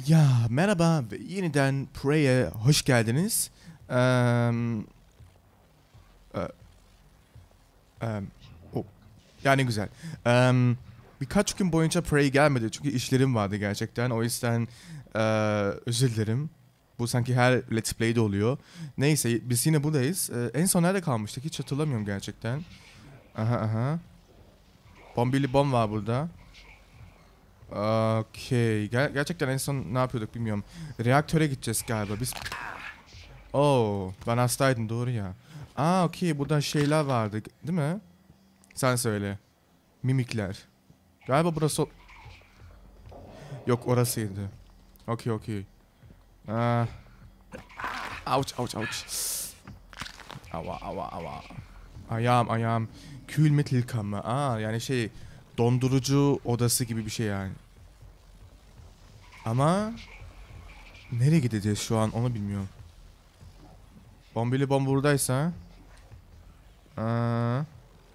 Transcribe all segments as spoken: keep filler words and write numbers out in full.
Ya merhaba ve yeniden Prey'e hoş geldiniz. Eee e, em, o, yani güzel. Em, birkaç gün boyunca Prey gelmedi çünkü işlerim vardı gerçekten. O yüzden eee, özür dilerim. Bu sanki her Let's Play'de oluyor. Neyse biz yine buradayız. Eee, en son nerede kalmıştık hiç hatırlamıyorum gerçekten. Aha aha. Bombili bomb var burada. Okey. Ger- gerçekten en son ne yapıyorduk bilmiyorum. Reaktöre gideceğiz galiba. Biz... Oo, ben hastaydım doğru ya. Aa okey burada şeyler vardı değil mi? Sen söyle. Mimikler. Galiba burası... o- Yok orasıydı. Okey okey. Aa, ouch ouch ouch. Ava ava ava. Ayağım ayağım. Kühlmittelkammer. Aa yani şey... Dondurucu odası gibi bir şey yani. Ama... Nereye gideceğiz şu an onu bilmiyorum. Bombili bomb buradaysa... Aa,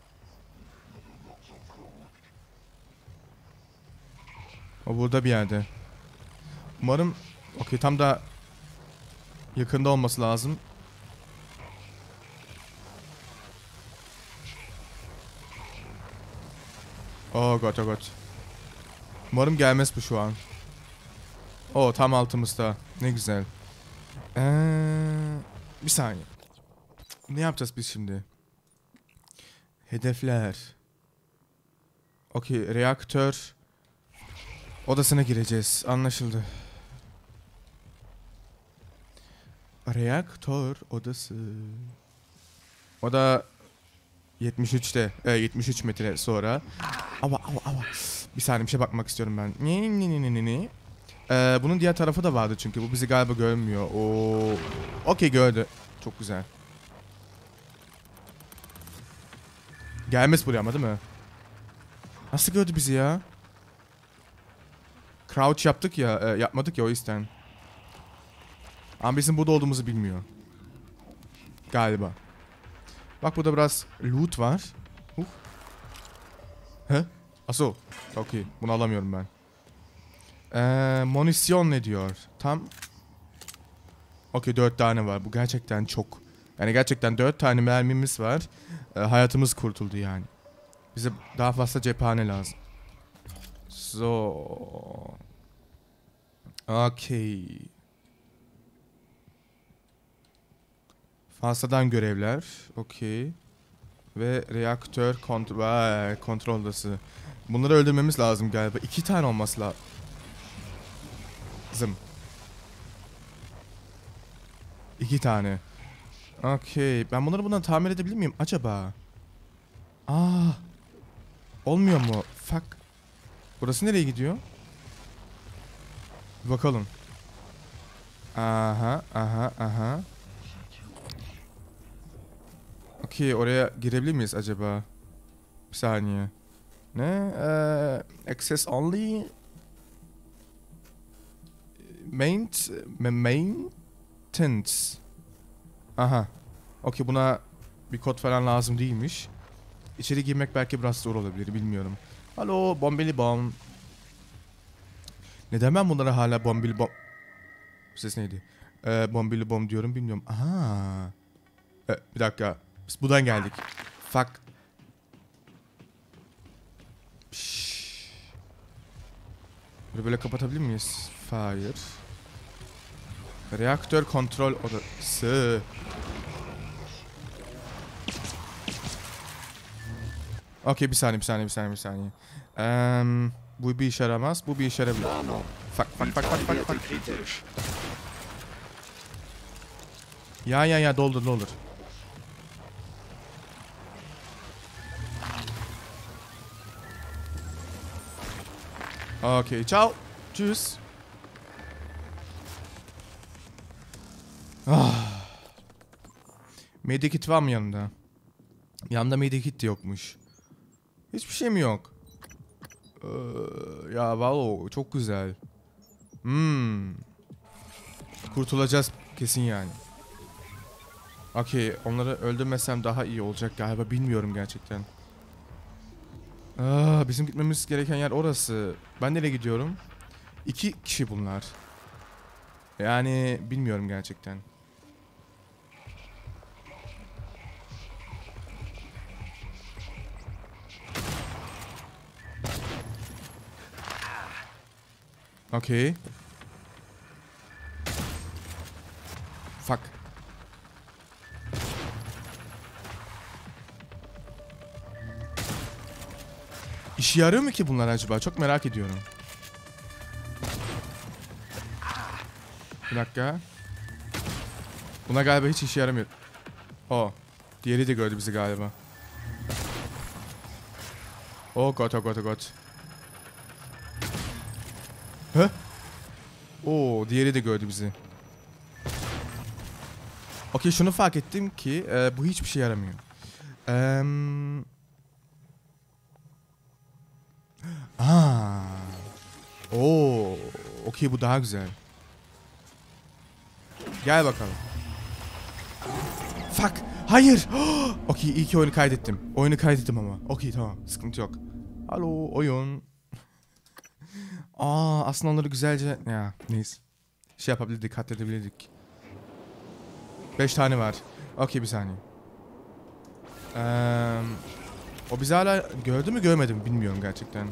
o burada bir yerde. Umarım... Okey tam da... Yakında olması lazım. Oh god oh god. Umarım gelmez bu şu an. Oo tam altımızda. Ne güzel. Ee, bir saniye. Ne yapacağız biz şimdi? Hedefler. Okey reaktör odasına gireceğiz. Anlaşıldı. Reaktör odası. O da yetmiş üçte. E, yetmiş üç metre sonra. Ava ava ava. Bir saniye bir şey bakmak istiyorum ben. Ni ni ni ni ni. Ee, bunun diğer tarafı da vardı çünkü. Bu bizi galiba görmüyor. Oo. Okey gördü. Çok güzel. Gelmez buraya ama değil mi? Nasıl gördü bizi ya? Crouch yaptık ya. E, yapmadık ya o yüzden. Ama bizim burada olduğumuzu bilmiyor. Galiba. Bak burada biraz loot var. Uh. He? Aso. Okey. Bunu alamıyorum ben. Ee, Monisyon ne diyor? Tam. Okey dört tane var. Bu gerçekten çok. Yani gerçekten dört tane mermimiz var. Ee, hayatımız kurtuldu yani. Bize daha fazla cephane lazım. So. Okey. Fazladan görevler. Okey. Ve reaktör kontrol, kontrol odası. Bunları öldürmemiz lazım galiba. İki tane olması lazım. İki tane. Okey. Ben bunları bundan tamir edebilir miyim acaba? Aa. Olmuyor mu? Fuck. Burası nereye gidiyor? Bir bakalım. Aha, aha, aha. Okey, oraya girebilir miyiz acaba? Bir saniye. Ne? Ee, access only. Main, maintenance. Aha. Okey, buna bir kod falan lazım değilmiş. İçeri girmek belki biraz zor olabilir, bilmiyorum. Alo, bombili bom. Neden ben bunlara hala bombili bom... Ses neydi? Ee, bombili bom diyorum, bilmiyorum. Aha. Ee, bir dakika. Biz buradan geldik. Fuck. Şşş. Böyle böyle kapatabilir miyiz? Hayır. Reaktör kontrol odası. Okey bir saniye bir saniye bir saniye bir saniye. Um, bu bir işe yaramaz. Bu bir işe yaramaz. Fuck fuck fuck fuck fuck fuck. Ya ya ya doldur doldur. Okey ciao. Tschüss. Ah. Medikit var mı yanında? Yanında medikit de yokmuş. Hiçbir şey mi yok? Ee, ya wow çok güzel. Hmm. Kurtulacağız kesin yani. Okey onları öldürmesem daha iyi olacak galiba bilmiyorum gerçekten. Aa, bizim gitmemiz gereken yer orası. Ben nereye gidiyorum? İki kişi bunlar. Yani bilmiyorum gerçekten. Okey. Fuck. İşe yarıyor mu ki bunlar acaba? Çok merak ediyorum. Bir dakika. Buna galiba hiç işe yaramıyor. Oh. Diğeri de gördü bizi galiba. Oh god, oh god, oh god. Hı? Oo, diğeri de gördü bizi. Okey, şunu fark ettim ki e, bu hiçbir şey yaramıyor. Eee... Aa. Oo. Okey, bu daha güzel. Gel bakalım. Fuck. Hayır. Okey, iyi ki oyunu kaydettim. Oyunu kaydettim ama. Okey, tamam. Sıkıntı yok. Alo oyun. Aa, aslında onları güzelce... Ya neyse. Şey yapabilirdik, katledebilirdik. Beş tane var. Okey, bir saniye. Ee, o bizi hala gördü mü görmedi mi bilmiyorum gerçekten.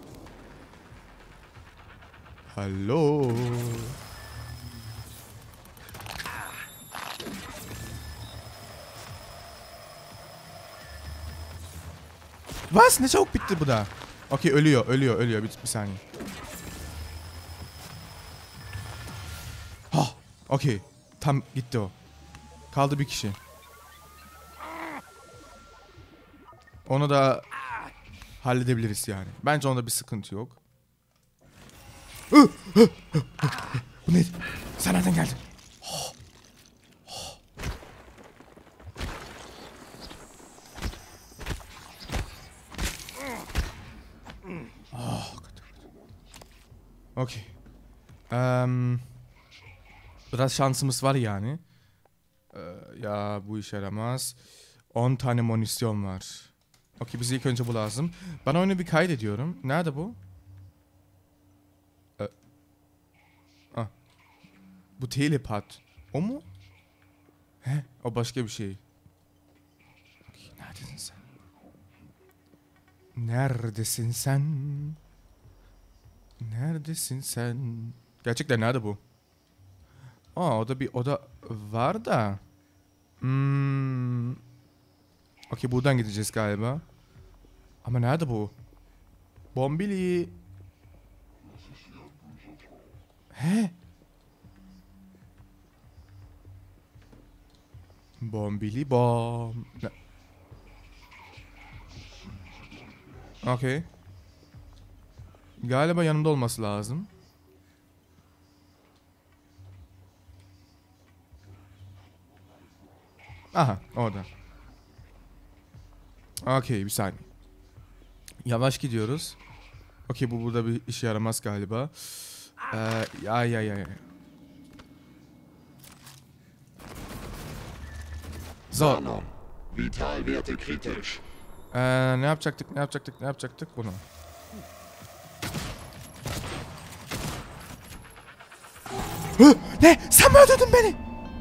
Hello. Was? Ne çabuk bitti bu da. Okey, ölüyor, ölüyor, ölüyor. Bir, bir saniye. Hah, okey. Tam gitti o. Kaldı bir kişi. Onu da halledebiliriz yani. Bence onda bir sıkıntı yok. Bu neydi? Sen nereden geldin? Oh. Oh. Oh. Okey. Um, biraz şansımız var yani. Ee, ya bu işe yaramaz. on tane munisyon var. Okey, bize ilk önce bu lazım. Ben oyunu bir kaydediyorum. Nerede bu? Ee, ah. Bu telepat. O mu? He, o başka bir şey. Okey, neredesin sen? Neredesin sen? Neredesin sen? Gerçekten nerede bu? Aa, o da bir oda var da. Hmm. Okey, buradan gideceğiz galiba. Ama nerede bu? Bombili. He? Bombili bom. Okey. Galiba yanımda olması lazım. Aha, orada. Okey, bir saniye. Yavaş gidiyoruz. Okey, bu burada bir işe yaramaz galiba. Ee, ya ya ya ya. Zor. Vitalwerte kritisch. Ee, ne yapacaktık, ne yapacaktık, ne yapacaktık bunu? Hı, ne? Sen mi öldürdün beni?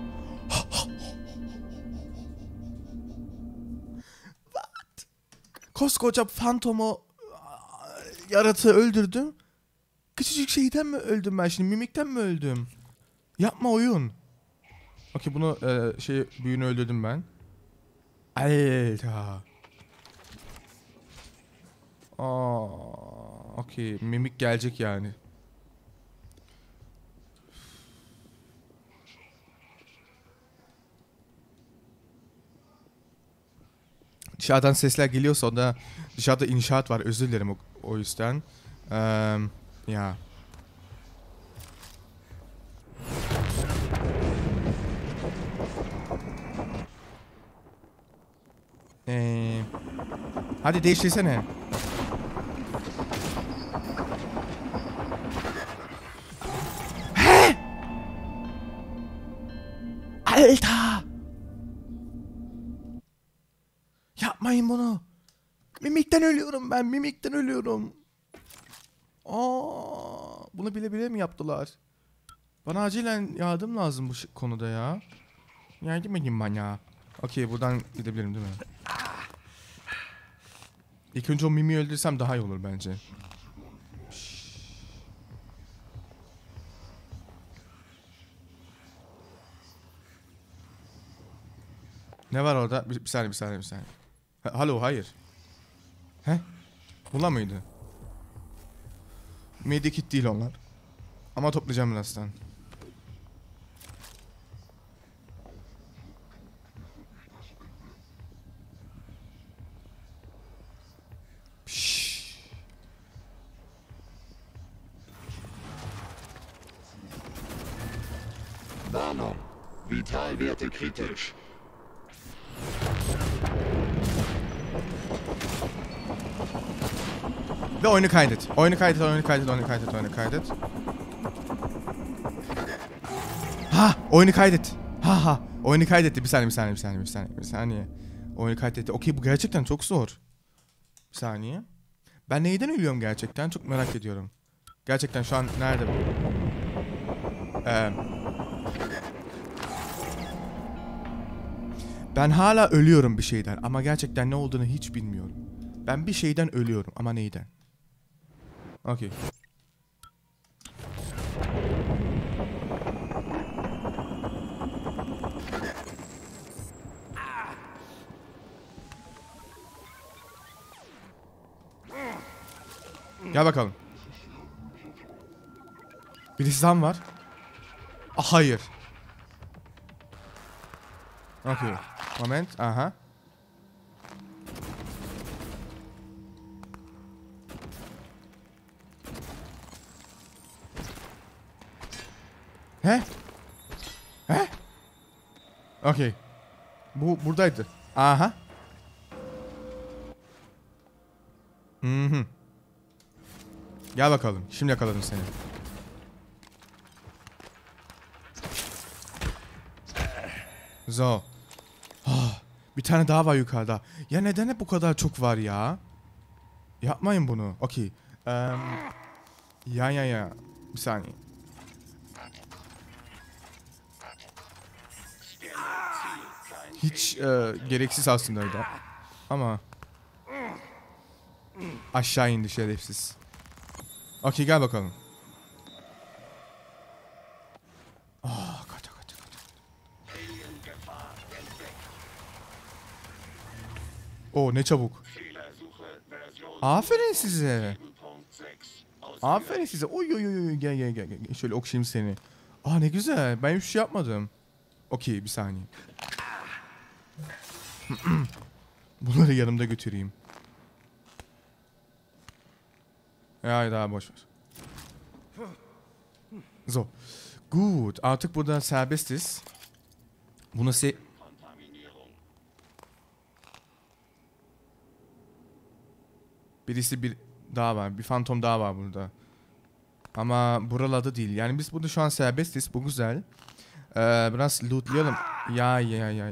What? Koskoca fantomu yaratığı öldürdüm. Küçücük şeyden mi öldüm ben şimdi? Mimikten mi öldüm? Yapma oyun. Okey, bunu e, şey büyüğünü öldürdüm ben. Alter. Aa, okey, mimik gelecek yani. Dışarıdan sesler geliyorsa o da dışarıda inşaat var, özür dilerim o, o yüzden. Ee, ya. Ee, hadi değiştirsene. He? Alter! Yapmayın bunu. Mimikten ölüyorum ben. Mimikten ölüyorum. Aa, bunu bile bile mi yaptılar? Bana acilen yardım lazım bu konuda ya. Yardım edin bana. Okey, buradan gidebilirim değil mi? İlk önce o Mimi'yi öldürsem daha iyi olur bence. Ne var orada? Bir, bir saniye, bir saniye, bir saniye. Ha, Halo, hayır. He? Bula mıydı? Medikit değil onlar. Ama toplayacağım birazdan. Pişş. Warnung. Vitalwerte kritisch. Ve oyunu kaydet. Oyunu kaydet, oyunu kaydet, oyunu kaydet, oyunu kaydet. Ha, oyunu kaydet. Ha ha, oyunu kaydetti. Bir saniye, bir saniye, bir saniye, bir saniye, bir saniye. Oyunu kaydetti. Okey, bu gerçekten çok zor. Bir saniye. Ben neyden ölüyorum gerçekten? Çok merak ediyorum. Gerçekten şu an nerede bu? Ee, ben hala ölüyorum bir şeyden ama gerçekten ne olduğunu hiç bilmiyorum. Ben bir şeyden ölüyorum ama neyden? Okey. Gel bakalım. Birisi tam var. Ah, hayır. Okey. Moment. Aha. He? He? Okey. Bu buradaydı. Aha. Hı hı. Gel bakalım. Şimdi yakaladım seni. Zo. Ah, bir tane daha var yukarıda. Ya neden hep bu kadar çok var ya? Yapmayın bunu. Okey. Um, ya ya ya. Bir saniye. Hiç e, gereksiz aslında öyle. Ama aşağı indi şerefsiz. Okey, gel bakalım. Ah, kaça kaça kaça. Oo, ne çabuk. Aferin size. Aferin size. Oy oy oy, gel gel gel gel. Şöyle okşayayım seni. Aa, ne güzel. Ben hiçbir şey yapmadım. Okey, bir saniye. Bunları yanımda götüreyim. Ya daha boş ver. So. Gut. Artık burada serbestiz. Bunu se... Birisi bir daha var. Bir fantom daha var burada. Ama buralarda değil. Yani biz burada şu an serbestiz. Bu güzel. Ee, biraz lootlayalım. Ya ya ya ya.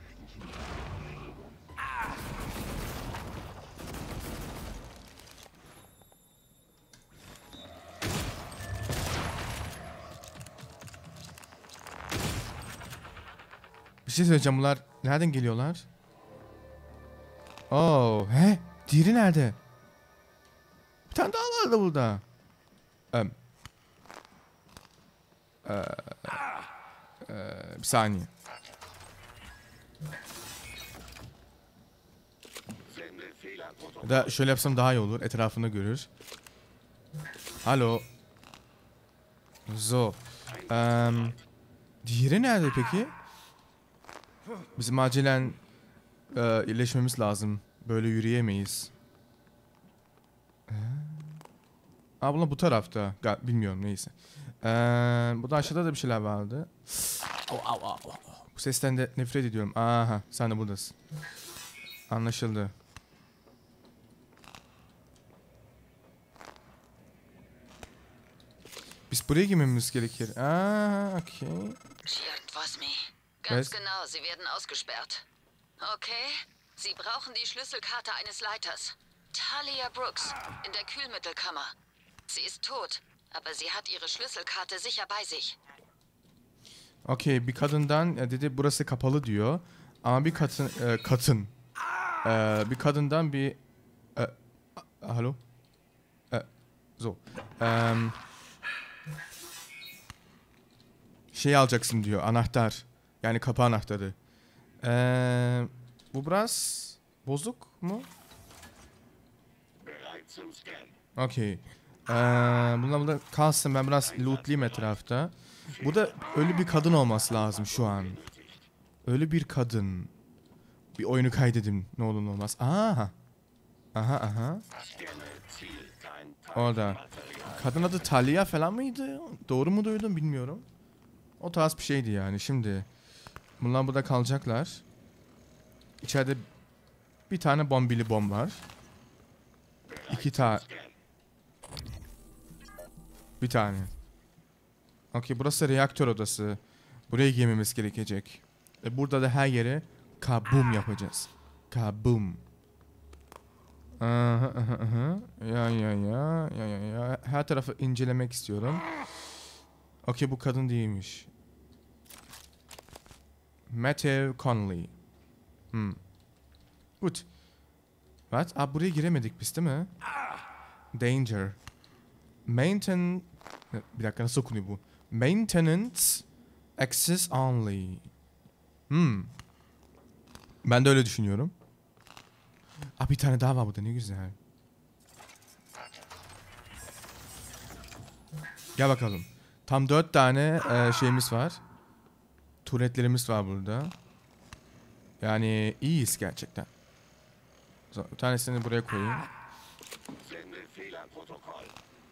Bir şey söyleyeceğim, bunlar nereden geliyorlar? Oo, he? Diğeri nerede? Bir tane daha vardı burada. Ee, e, e, bir saniye. Ya da şöyle yapsam daha iyi olur. Etrafını görür. Alo. So. Um, diğeri nerede peki? Bizim acilen e, iyileşmemiz lazım. Böyle yürüyemeyiz. Ee? Aa, bunlar bu tarafta. Gal bilmiyorum, neyse. Ee, burada aşağıda da bir şeyler vardı. Oh, oh, oh, oh. Bu sesten de nefret ediyorum. Aha, sen de buradasın. Anlaşıldı. Biz buraya girmemiz gerekir. Aa, okay. Irgendwas, Mi. Ganz Was? genau, sie werden ausgesperrt. Okay, Sie brauchen die Schlüsselkarte eines Leiters. Talia Brooks, in der Kühlmittelkammer. Sie ist tot, aber sie hat ihre Schlüsselkarte sicher bei sich. Okey, bir kadından e, dedi burası kapalı diyor. Ama bir kadın e, kadın e, bir kadından bir e, a- hallo e, so em, şey alacaksın diyor, anahtar, yani kapı anahtarı. E, bu biraz bozuk mu? Bereit zum Scan. Okey. Ee, bunlar burada kalsın, ben biraz lootlayayım etrafta. Bu da ölü bir kadın olması lazım şu an. Ölü bir kadın. Bir oyunu kaydedeyim ne olur ne olmaz. Aha. Aha aha. Scanne Ziel. Kein Orada. Material. Kadın adı Talia falan mıydı? Doğru mu duydum bilmiyorum. O tarz bir şeydi yani. Şimdi bunlar burada kalacaklar. İçeride bir tane bombili bomb var. İki tane. Bir tane. Okey, burası reaktör odası. Buraya girmemiz gerekecek. Ve burada da her yere kabum yapacağız. Kabum. Aha, aha, aha. Ya ya ya ya ya ya. Her tarafı incelemek istiyorum. Okey, bu kadın değilmiş. Matthew Connolly. Hmm. Good. What? Aa, buraya giremedik biz değil mi? Danger. Maintain... Bir dakika, nasıl okunuyor bu? Maintenance access only. Hmm. Ben de öyle düşünüyorum. Aa, bir tane daha var burada, ne güzel. Gel bakalım. Tam dört tane e, şeyimiz var. Turetlerimiz var burada. Yani iyiyiz gerçekten. Bir tanesini buraya koyayım. Sende Fehlerprotokoll.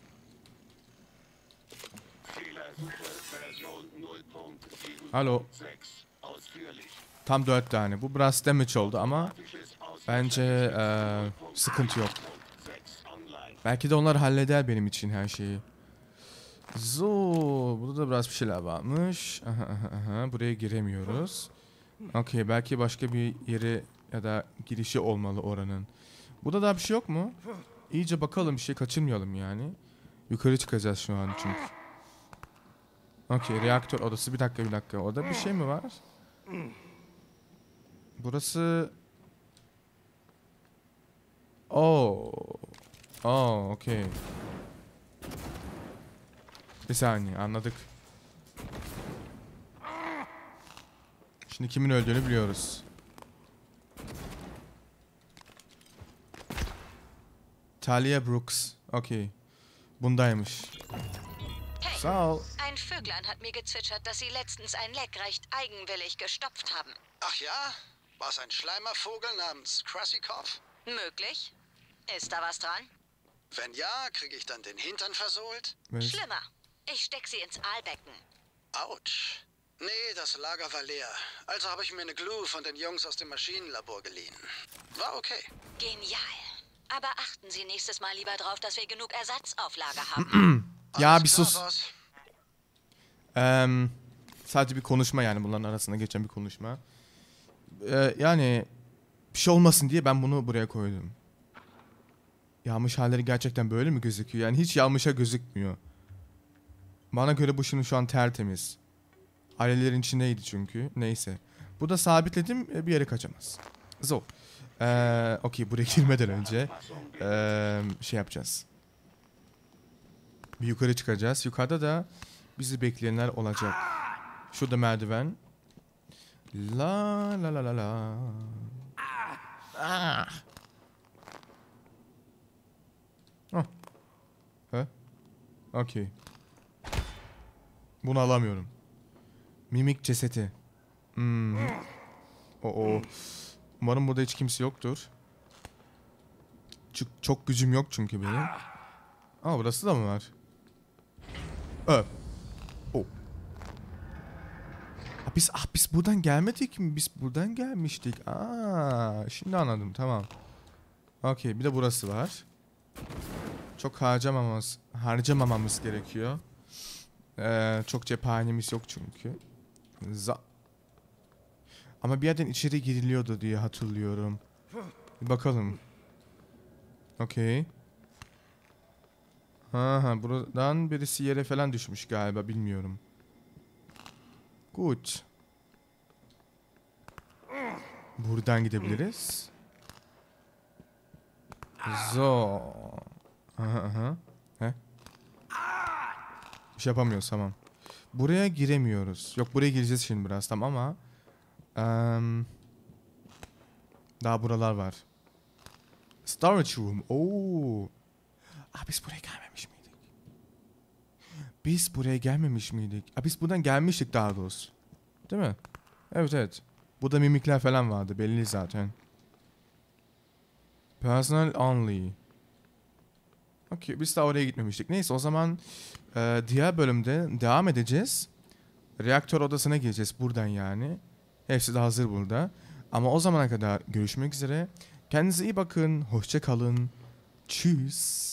Fehlersuche Version null Punkt sieben Alo. Punkt sechs. Ausführlich. Tam dört tane. Bu biraz damage oldu ama bence e, sıkıntı yok. Belki de onlar halleder benim için her şeyi. So, burada da biraz bir şeyler varmış. Aha, aha, aha. Buraya giremiyoruz. Okey, belki başka bir yeri ya da girişi olmalı oranın. Burada daha bir şey yok mu? İyice bakalım, bir şey kaçırmayalım yani. Yukarı çıkacağız şu an çünkü. Okey, reaktör odası. Bir dakika bir dakika. Orada bir şey mi var? Burası... Oo. Oo, okey. Bir saniye, anladık. Şimdi kimin öldüğünü biliyoruz. Talia Brooks. Okey. Bundaymış. Hey, Sağ ol. ein Vöglein hat mir gezwitschert, dass Sie letztens ein Leck recht eigenwillig gestopft haben. Ach ja? War es ein Schleimervogel namens Krassikov? Möglich? Ist da was dran? Wenn ja, kriege ich dann den Hintern versohlt? Was? Schlimmer. Ich steck Sie ins Aalbecken. Autsch. Nee, das Lager war leer. Also habe ich mir eine Glue von den Jungs aus dem Maschinenlabor geliehen. War okay. Genial. Aber achten Sie nächstes Mal lieber drauf, dass wir genug Ersatz auf Lager haben. Ya Alles bir klar, sus. Boss. Eee, sadece bir konuşma yani, bunların arasında geçen bir konuşma. Ee, yani bir şey olmasın diye ben bunu buraya koydum. Yağmış halleri gerçekten böyle mi gözüküyor? Yani hiç yağmışa gözükmüyor. Bana göre bu şimdi şu an tertemiz. Ailelerin içindeydi çünkü. Neyse. Bu da sabitledim, bir yere kaçamaz. So. Ee, Okey, buraya girmeden önce ee, şey yapacağız. Bir yukarı çıkacağız. Yukarıda da bizi bekleyenler olacak. Şurada merdiven. La la la la la. Ah. Oh. He? Okey. Bunu alamıyorum. Mimik cesedi. Hmm. Oo. Umarım burada hiç kimse yoktur. Çok, çok gücüm yok çünkü benim. Aa, burası da mı var? Ö. Oh. Ha, biz, ah, biz buradan gelmedik mi? Biz buradan gelmiştik. Aa, şimdi anladım, tamam. Okey, bir de burası var. Çok harcamamamız, harcamamamız gerekiyor. Ee, çok cephanemiz yok çünkü. Za Ama bir yerden içeri giriliyordu diye hatırlıyorum. Bir bakalım. Okey. Ha ha, buradan birisi yere falan düşmüş galiba, bilmiyorum. Gut. Buradan gidebiliriz. So. Aha aha. He? Bir şey yapamıyoruz, tamam. Buraya giremiyoruz. Yok, buraya gireceğiz şimdi biraz, tamam ama um, daha buralar var. Storage room. Oo. Aa, biz buraya gelmemiş miydik? Biz buraya gelmemiş miydik? Aa, biz buradan gelmiştik daha doğrusu. Değil mi? Evet evet. Burada mimikler falan vardı, belli zaten. Personal only. Okey, biz daha oraya gitmemiştik. Neyse, o zaman e, diğer bölümde devam edeceğiz. Reaktör odasına gireceğiz buradan yani. Hepsi de hazır burada. Ama o zamana kadar görüşmek üzere. Kendinize iyi bakın. Hoşça kalın. Tschüss.